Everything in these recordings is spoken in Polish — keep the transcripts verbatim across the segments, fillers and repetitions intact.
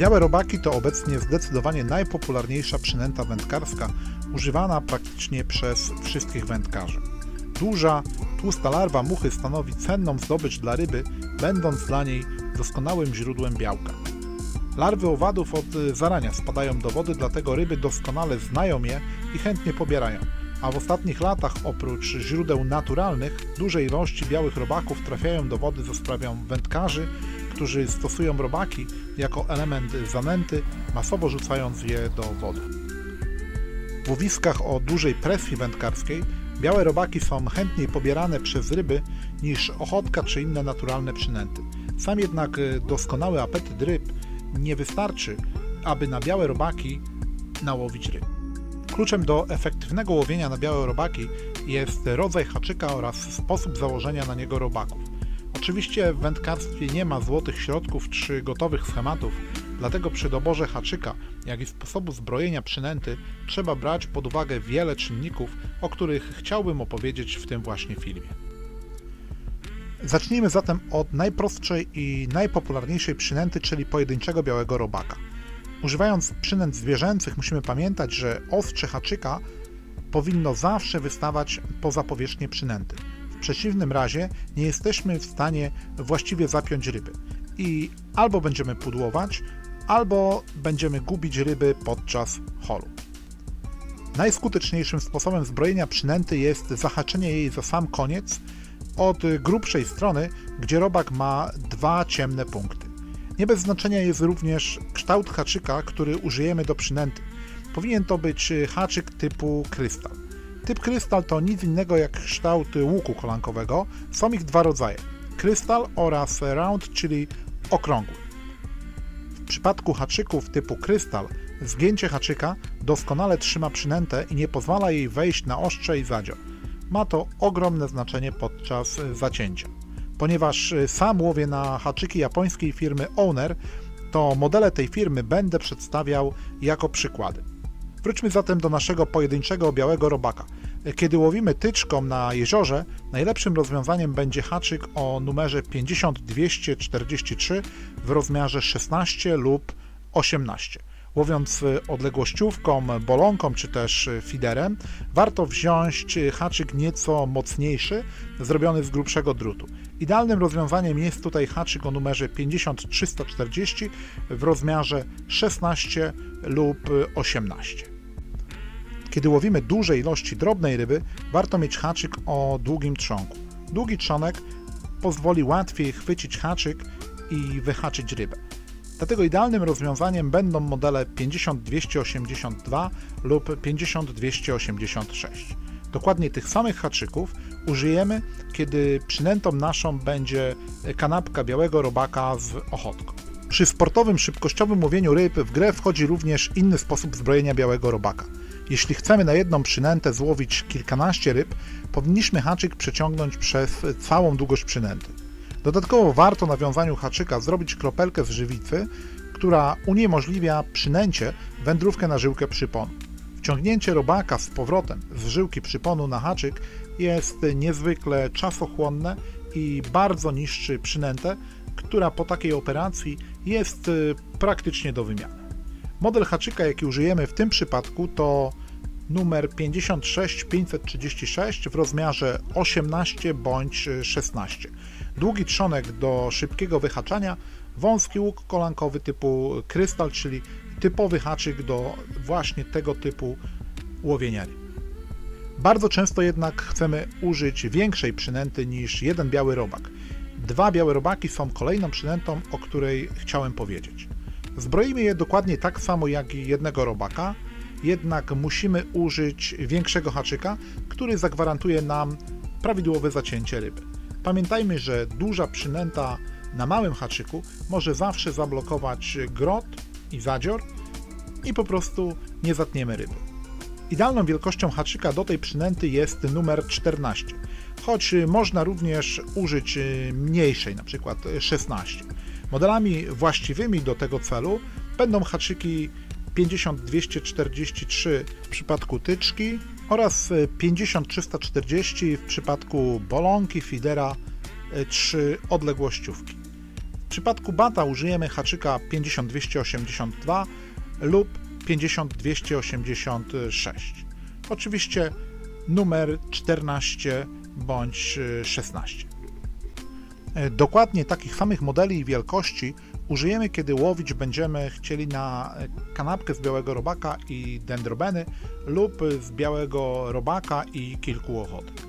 Białe robaki to obecnie zdecydowanie najpopularniejsza przynęta wędkarska, używana praktycznie przez wszystkich wędkarzy. Duża, tłusta larwa muchy stanowi cenną zdobycz dla ryby, będąc dla niej doskonałym źródłem białka. Larwy owadów od zarania spadają do wody, dlatego ryby doskonale znają je i chętnie pobierają, a w ostatnich latach oprócz źródeł naturalnych duże ilości białych robaków trafiają do wody za sprawą wędkarzy, którzy stosują robaki jako element zanęty, masowo rzucając je do wody. W łowiskach o dużej presji wędkarskiej białe robaki są chętniej pobierane przez ryby niż ochotka czy inne naturalne przynęty. Sam jednak doskonały apetyt ryb nie wystarczy, aby na białe robaki nałowić ryb. Kluczem do efektywnego łowienia na białe robaki jest rodzaj haczyka oraz sposób założenia na niego robaków. Oczywiście w wędkarstwie nie ma złotych środków czy gotowych schematów, dlatego przy doborze haczyka, jak i sposobu zbrojenia przynęty trzeba brać pod uwagę wiele czynników, o których chciałbym opowiedzieć w tym właśnie filmie. Zacznijmy zatem od najprostszej i najpopularniejszej przynęty, czyli pojedynczego białego robaka. Używając przynęt zwierzęcych musimy pamiętać, że ostrze haczyka powinno zawsze wystawać poza powierzchnię przynęty. W przeciwnym razie nie jesteśmy w stanie właściwie zapiąć ryby i albo będziemy pudłować, albo będziemy gubić ryby podczas holu. Najskuteczniejszym sposobem zbrojenia przynęty jest zahaczenie jej za sam koniec od grubszej strony, gdzie robak ma dwa ciemne punkty. Nie bez znaczenia jest również kształt haczyka, który użyjemy do przynęty. Powinien to być haczyk typu krystal. Typ krystal to nic innego jak kształt łuku kolankowego. Są ich dwa rodzaje: krystal oraz round, czyli okrągły. W przypadku haczyków typu krystal zgięcie haczyka doskonale trzyma przynętę i nie pozwala jej wejść na ostrze i zadzior. Ma to ogromne znaczenie podczas zacięcia. Ponieważ sam łowię na haczyki japońskiej firmy Owner, to modele tej firmy będę przedstawiał jako przykłady. Wróćmy zatem do naszego pojedynczego białego robaka. Kiedy łowimy tyczką na jeziorze, najlepszym rozwiązaniem będzie haczyk o numerze pięćdziesiąt dwieście czterdzieści trzy w rozmiarze szesnaście lub osiemnaście. Łowiąc odległościówką, bolonką czy też fiderem, warto wziąć haczyk nieco mocniejszy, zrobiony z grubszego drutu. Idealnym rozwiązaniem jest tutaj haczyk o numerze pięćdziesiąt trzysta czterdzieści w rozmiarze szesnaście lub osiemnaście. Kiedy łowimy duże ilości drobnej ryby, warto mieć haczyk o długim trzonku. Długi trzonek pozwoli łatwiej chwycić haczyk i wyhaczyć rybę. Dlatego idealnym rozwiązaniem będą modele pięćdziesiąt dwieście osiemdziesiąt dwa lub pięćdziesiąt dwieście osiemdziesiąt sześć. Dokładnie tych samych haczyków użyjemy, kiedy przynętą naszą będzie kanapka białego robaka z ochotką. Przy sportowym, szybkościowym łowieniu ryb w grę wchodzi również inny sposób zbrojenia białego robaka. Jeśli chcemy na jedną przynętę złowić kilkanaście ryb, powinniśmy haczyk przeciągnąć przez całą długość przynęty. Dodatkowo warto na wiązaniu haczyka zrobić kropelkę z żywicy, która uniemożliwia przynęcie wędrówkę na żyłkę przyponu. Wciągnięcie robaka z powrotem z żyłki przyponu na haczyk jest niezwykle czasochłonne i bardzo niszczy przynętę, która po takiej operacji jest praktycznie do wymiany. Model haczyka, jaki użyjemy w tym przypadku, to numer pięćdziesiąt sześć pięćset trzydzieści sześć w rozmiarze osiemnaście bądź szesnaście. Długi trzonek do szybkiego wyhaczania, wąski łuk kolankowy typu krystal, czyli typowy haczyk do właśnie tego typu łowienia ryb. Bardzo często jednak chcemy użyć większej przynęty niż jeden biały robak. Dwa białe robaki są kolejną przynętą, o której chciałem powiedzieć. Zbroimy je dokładnie tak samo jak i jednego robaka, jednak musimy użyć większego haczyka, który zagwarantuje nam prawidłowe zacięcie ryby. Pamiętajmy, że duża przynęta na małym haczyku może zawsze zablokować grot i zadzior i po prostu nie zatniemy ryby. Idealną wielkością haczyka do tej przynęty jest numer czternaście, choć można również użyć mniejszej, np. szesnaście. Modelami właściwymi do tego celu będą haczyki pięćdziesiąt dwieście czterdzieści trzy w przypadku tyczki oraz pięćdziesiąt trzysta czterdzieści w przypadku bolonki, fidera czy odległościówki. W przypadku bata użyjemy haczyka pięćdziesiąt dwieście osiemdziesiąt dwa lub pięćdziesiąt dwieście osiemdziesiąt sześć. Oczywiście numer czternaście bądź szesnaście. Dokładnie takich samych modeli i wielkości użyjemy, kiedy łowić będziemy chcieli na kanapkę z białego robaka i dendrobeny lub z białego robaka i kilku łochotek.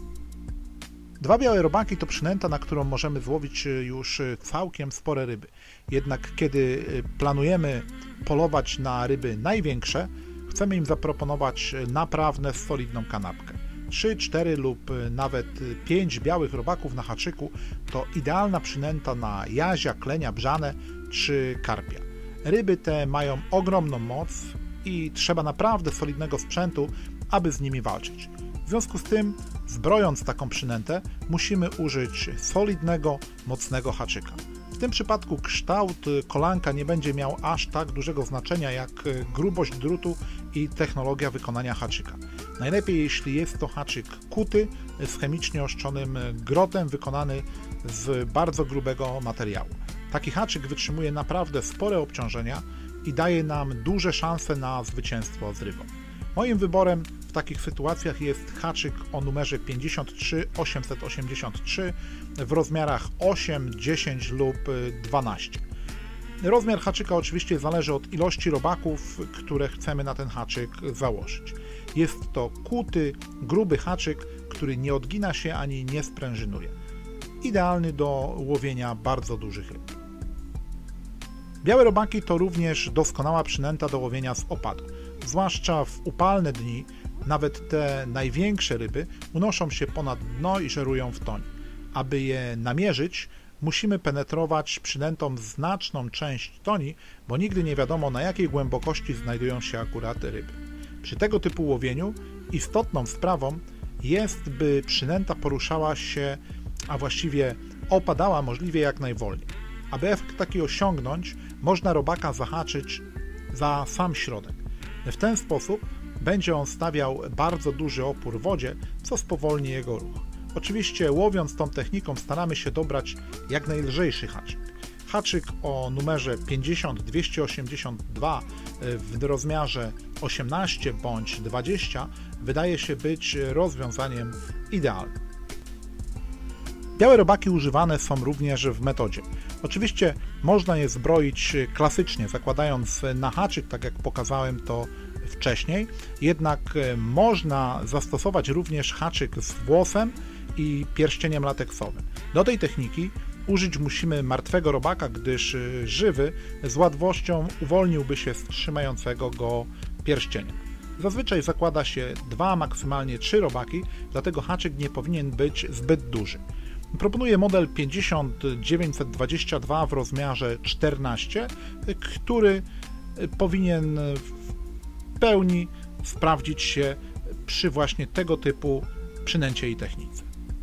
Dwa białe robaki to przynęta, na którą możemy złowić już całkiem spore ryby. Jednak kiedy planujemy polować na ryby największe, chcemy im zaproponować naprawdę solidną kanapkę. trzy, cztery lub nawet pięć białych robaków na haczyku to idealna przynęta na jazia, klenia, brzane czy karpia. Ryby te mają ogromną moc i trzeba naprawdę solidnego sprzętu, aby z nimi walczyć. W związku z tym, zbrojąc taką przynętę, musimy użyć solidnego, mocnego haczyka. W tym przypadku kształt kolanka nie będzie miał aż tak dużego znaczenia jak grubość drutu i technologia wykonania haczyka. Najlepiej, jeśli jest to haczyk kuty z chemicznie oszczonym grotem wykonany z bardzo grubego materiału. Taki haczyk wytrzymuje naprawdę spore obciążenia i daje nam duże szanse na zwycięstwo z rybą. Moim wyborem w takich sytuacjach jest haczyk o numerze pięćdziesiąt trzy osiemset osiemdziesiąt trzy w rozmiarach osiem, dziesięć lub dwanaście. Rozmiar haczyka oczywiście zależy od ilości robaków, które chcemy na ten haczyk założyć. Jest to kuty, gruby haczyk, który nie odgina się ani nie sprężynuje. Idealny do łowienia bardzo dużych ryb. Białe robaki to również doskonała przynęta do łowienia z opadu. Zwłaszcza w upalne dni nawet te największe ryby unoszą się ponad dno i żerują w tonie. Aby je namierzyć, musimy penetrować przynętą znaczną część toni, bo nigdy nie wiadomo, na jakiej głębokości znajdują się akurat ryby. Przy tego typu łowieniu istotną sprawą jest, by przynęta poruszała się, a właściwie opadała możliwie jak najwolniej. Aby efekt taki osiągnąć, można robaka zahaczyć za sam środek. W ten sposób będzie on stawiał bardzo duży opór wodzie, co spowolni jego ruch. Oczywiście łowiąc tą techniką staramy się dobrać jak najlżejszy haczyk. Haczyk o numerze pięćdziesiąt dwieście osiemdziesiąt dwa w rozmiarze osiemnaście bądź dwadzieścia wydaje się być rozwiązaniem idealnym. Białe robaki używane są również w metodzie. Oczywiście można je zbroić klasycznie, zakładając na haczyk, tak jak pokazałem to wcześniej, jednak można zastosować również haczyk z włosem i pierścieniem lateksowym. Do tej techniki użyć musimy martwego robaka, gdyż żywy z łatwością uwolniłby się z trzymającego go pierścienia. Zazwyczaj zakłada się dwa, maksymalnie trzy robaki, dlatego haczyk nie powinien być zbyt duży. Proponuję model pięćdziesiąt dziewięćset dwadzieścia dwa w rozmiarze czternaście, który powinien w pełni sprawdzić się przy właśnie tego typu przynęcie i technice.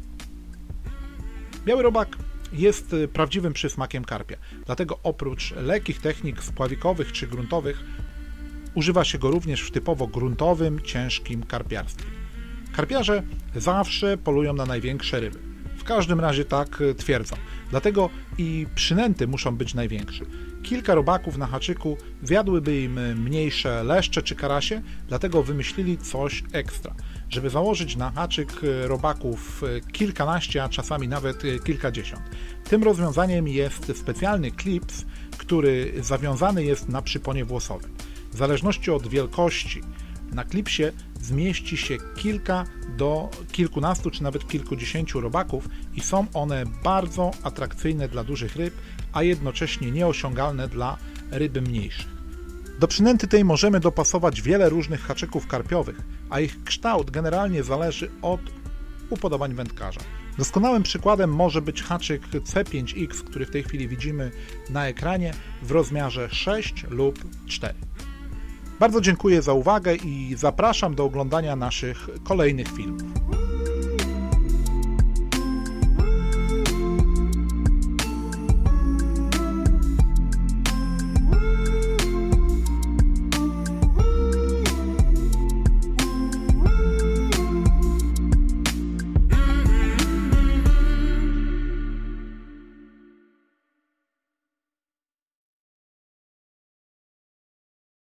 Biały robak jest prawdziwym przysmakiem karpia, dlatego oprócz lekkich technik spławikowych czy gruntowych używa się go również w typowo gruntowym, ciężkim karpiarstwie. Karpiarze zawsze polują na największe ryby. W każdym razie tak twierdzą. Dlatego i przynęty muszą być największe. Kilka robaków na haczyku zjadłyby im mniejsze leszcze czy karasie, dlatego wymyślili coś ekstra. Żeby założyć na haczyk robaków kilkanaście, a czasami nawet kilkadziesiąt. Tym rozwiązaniem jest specjalny klips, który zawiązany jest na przyponie włosowym. W zależności od wielkości na klipsie zmieści się kilka do kilkunastu czy nawet kilkudziesięciu robaków i są one bardzo atrakcyjne dla dużych ryb, a jednocześnie nieosiągalne dla ryby mniejszych. Do przynęty tej możemy dopasować wiele różnych haczyków karpiowych, a ich kształt generalnie zależy od upodobań wędkarza. Doskonałym przykładem może być haczyk C pięć X, który w tej chwili widzimy na ekranie w rozmiarze sześć lub cztery. Bardzo dziękuję za uwagę i zapraszam do oglądania naszych kolejnych filmów.